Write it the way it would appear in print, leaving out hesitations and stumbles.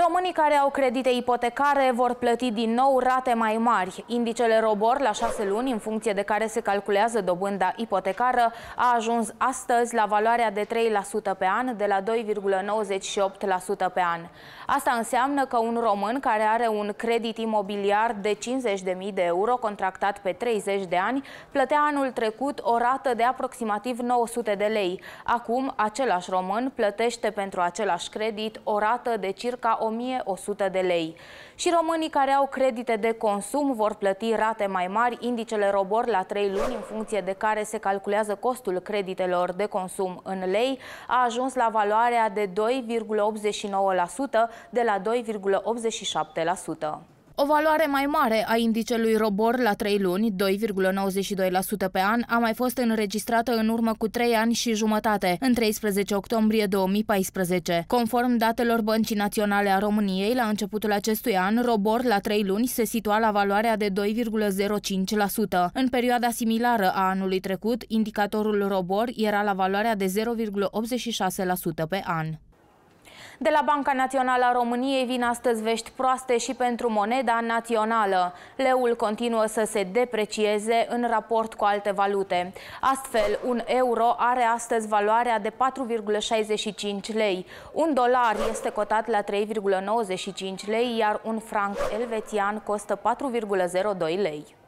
Românii care au credite ipotecare vor plăti din nou rate mai mari. Indicele ROBOR la 6 luni, în funcție de care se calculează dobânda ipotecară, a ajuns astăzi la valoarea de 3% pe an, de la 2,98% pe an. Asta înseamnă că un român care are un credit imobiliar de 50.000 de euro contractat pe 30 de ani plătea anul trecut o rată de aproximativ 900 de lei. Acum, același român plătește pentru același credit o rată de circa 1100 de lei. Și românii care au credite de consum vor plăti rate mai mari. Indicele ROBOR la 3 luni, în funcție de care se calculează costul creditelor de consum în lei, a ajuns la valoarea de 2,89% de la 2,87%. O valoare mai mare a indicelui ROBOR la 3 luni, 2,92% pe an, a mai fost înregistrată în urmă cu 3 ani și jumătate, în 13 octombrie 2014. Conform datelor Băncii Naționale a României, la începutul acestui an, ROBOR la 3 luni se situa la valoarea de 2,05%. În perioada similară a anului trecut, indicatorul ROBOR era la valoarea de 0,86% pe an. De la Banca Națională a României vin astăzi vești proaste și pentru moneda națională. Leul continuă să se deprecieze în raport cu alte valute. Astfel, un euro are astăzi valoarea de 4,65 lei. Un dolar este cotat la 3,95 lei, iar un franc elvețian costă 4,02 lei.